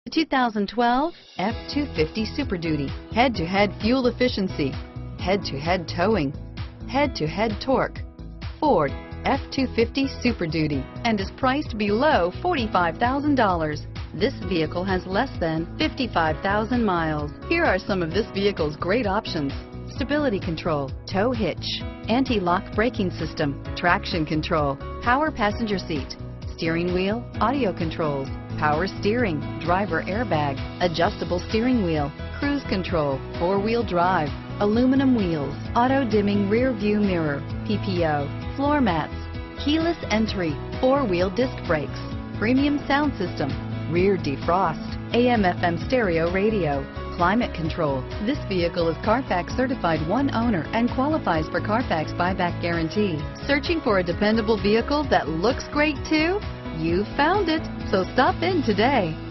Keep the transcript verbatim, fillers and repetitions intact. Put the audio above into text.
two thousand twelve F two fifty Super Duty. Head-to-head fuel efficiency, head-to-head towing, head-to-head torque. Ford F two fifty Super Duty, and is priced below forty-five thousand dollars. This vehicle has less than fifty-five thousand miles. Here are some of this vehicle's great options: stability control, tow hitch, anti-lock braking system, traction control, power passenger seat, steering wheel audio controls, power steering, driver airbag, adjustable steering wheel, cruise control, four-wheel drive, aluminum wheels, auto-dimming rear view mirror, P P O, floor mats, keyless entry, four-wheel disc brakes, premium sound system, rear defrost, A M F M stereo radio, climate control. This vehicle is Carfax certified one owner and qualifies for Carfax buyback guarantee. Searching for a dependable vehicle that looks great too? You found it, so stop in today.